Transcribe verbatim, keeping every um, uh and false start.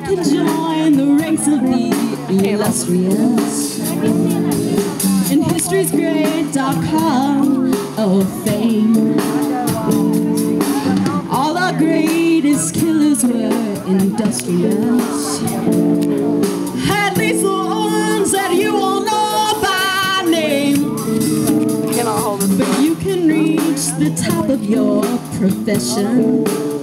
can join the ranks of the illustrious in history's great dark hall of fame. All our greatest killers were industrious, at least the ones that you all know by name. But you can reach the top of your profession